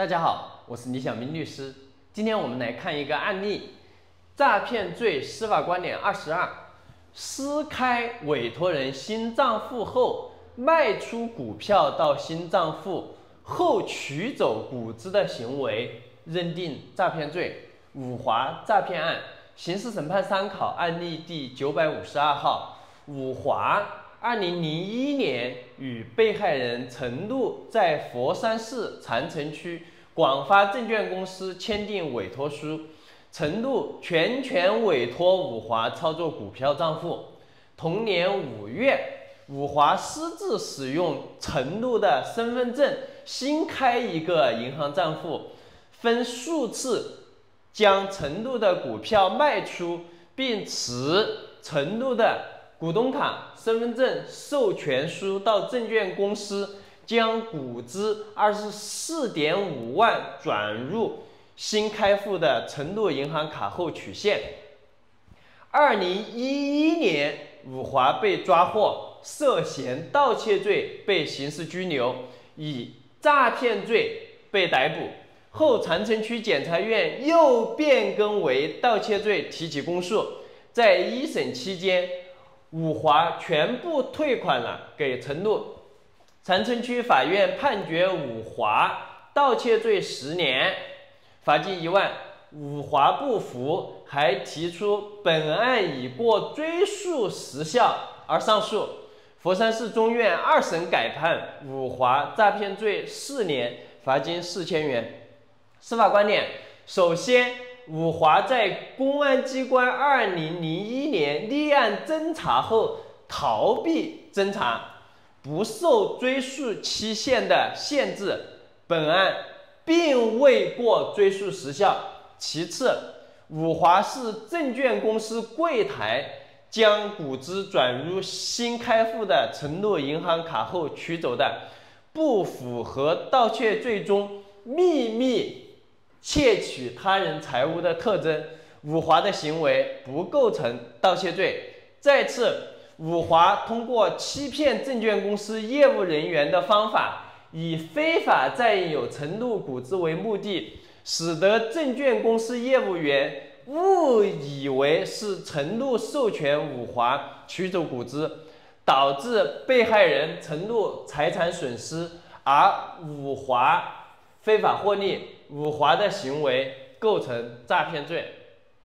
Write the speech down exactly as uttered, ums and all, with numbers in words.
大家好，我是李小明律师。今天我们来看一个案例：诈骗罪司法观点二十二，私开委托人新账户后，卖出股票到新账户后取走股资的行为，认定诈骗罪。五华诈骗案刑事审判参考案例第九百五十二号。五华二零零一年与被害人陈露在佛山市长城区广发证券公司签订委托书，陈露全权委托五华操作股票账户。同年五月，五华私自使用陈露的身份证新开一个银行账户，分数次将陈露的股票卖出，并持陈露的股东卡、身份证、授权书到证券公司，将股资二十四点五万转入新开户的陈露银行卡后取现。二零一一年，五华被抓获，涉嫌盗窃罪被刑事拘留，以诈骗罪被逮捕。后长城区检察院又变更为盗窃罪提起公诉。在一审期间，五华全部退款了给陈露。长城区法院判决五华盗窃罪十年，罚金一万。五华不服，还提出本案已过追诉时效而上诉。佛山市中院二审改判五华诈骗罪四年，罚金四千元。司法观点：首先，五华在公安机关二零零一年立案侦查后逃避侦查，不受追诉期限的限制，本案并未过追诉时效。其次，五华市证券公司柜台将股资转入新开户的陈露银行卡后取走的，不符合盗窃罪中秘密窃取他人财物的特征，五华的行为不构成盗窃罪。再次，五华通过欺骗证券公司业务人员的方法，以非法占有陈露股资为目的，使得证券公司业务员误以为是陈露授权五华取走股资，导致被害人陈露财产损失，而五华非法获利。五华的行为构成诈骗罪。